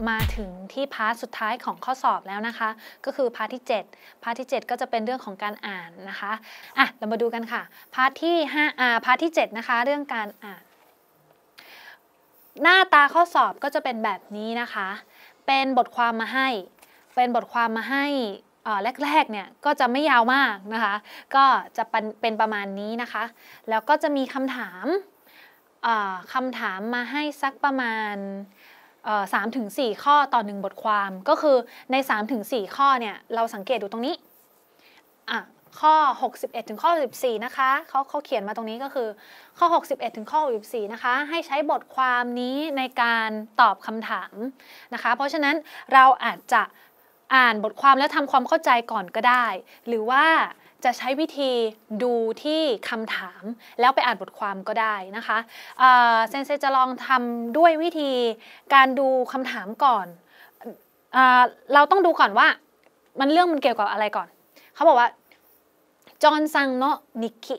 มาถึงที่พาร์ทสุดท้ายของข้อสอบแล้วนะคะก็คือพาร์ทที่7พาร์ทที่7ก็จะเป็นเรื่องของการอ่านนะคะเรามาดูกันค่ะพาร์ทที่พาร์ทที่7นะคะเรื่องการอ่านหน้าตาข้อสอบก็จะเป็นแบบนี้นะคะเป็นบทความมาให้แรกๆเนี่ยก็จะไม่ยาวมากนะคะก็จะเป็นประมาณนี้นะคะแล้วก็จะมีคำถามมาให้สักประมาณ3-4 ข้อต่อ1บทความก็คือใน 3-4 ข้อเนี่ยเราสังเกตดูตรงนี้ข้อ61ถึงข้อ14นะคะเขาเขียนมาตรงนี้ก็คือข้อ61ถึงข้อ64นะคะให้ใช้บทความนี้ในการตอบคำถามนะคะเพราะฉะนั้นเราอาจจะอ่านบทความแล้วทำความเข้าใจก่อนก็ได้หรือว่าจะใช้วิธีดูที่คำถามแล้วไปอ่านบทความก็ได้นะคะเซนเซจะลองทำด้วยวิธีการดูคำถามก่อนเราต้องดูก่อนว่ามันเกี่ยวกับอะไรก่อนเขาบอกว่าจอห์นซังโนะนิคิ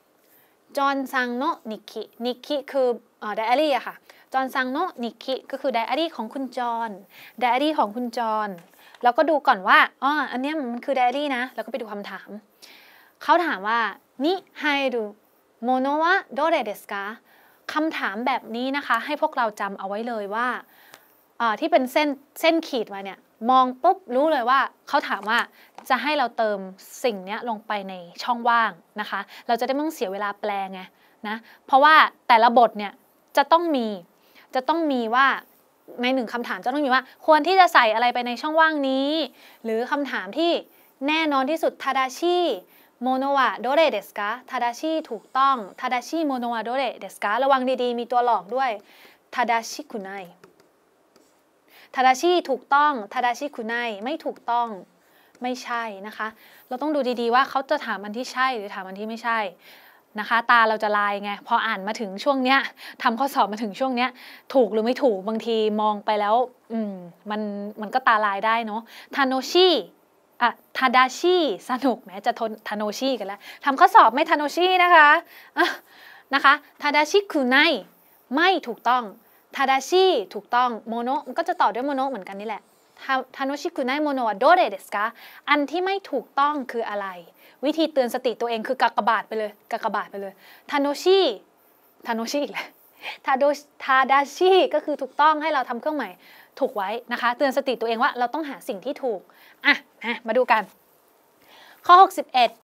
นิคิคือไดอารี่อะค่ะจอห์นซังโนะนิคิก็คือไดอารี่ของคุณจอห์นไดอารี่ของคุณจอห์นแล้วก็ดูก่อนว่าอันนี้มันคือไดอารี่นะแล้วก็ไปดูคำถามเขาถามว่านิไฮรุโมโนวะโดเรเดสกาคำถามแบบนี้นะคะให้พวกเราจำเอาไว้เลยว่าที่เป็นเส้นขีดมาเนี่ยมองปุ๊บรู้เลยว่าเขาถามว่าจะให้เราเติมสิ่งนี้ลงไปในช่องว่างนะคะเราจะได้ไม่ต้องเสียเวลาแปลไงนะเพราะว่าแต่ละบทเนี่ยจะต้องมีว่าใน1คำถามจะต้องมีว่าควรที่จะใส่อะไรไปในช่องว่างนี้หรือคำถามที่แน่นอนที่สุดทาดาชิโมโนวะโดเรเดสกาทาดาชิถูกต้องทาดาชิโมโนวะโดเรเดสการะวังดีๆมีตัวหลอกด้วยทาดาชิคุไนทาดาชิถูกต้องทาดาชิคุไนไม่ถูกต้องไม่ใช่นะคะเราต้องดูดีๆว่าเขาจะถามอันที่ใช่หรือถามอันที่ไม่ใช่นะคะตาเราจะลายไงพออ่านมาถึงช่วงเนี้ยทำข้อสอบมาถึงช่วงเนี้ยถูกหรือไม่ถูกบางทีมองไปแล้วมันก็ตาลายได้เนาะทาโนชิทาดาชิสนุกแม้จะทาโนชิกันแล้วทำข้อสอบไม่ทาโนชินะคะทาดาชิคุไนไม่ถูกต้องทาดาชิถูกต้องโมโนะมันก็จะต่อด้วยโมโนะเหมือนกันนี่แหละทาโนชิคุไนโมโนะวะโดเรเดสกาอันที่ไม่ถูกต้องคืออะไรวิธีเตือนสติตัวเองคือกากบาทไปเลยทาโนชิอีกแล้วทาดาชิก็คือถูกต้องให้เราทำเครื่องหมายถูกไว้นะคะเตือนสติตัวเองว่าเราต้องหาสิ่งที่ถูกมาดูกันข้อ61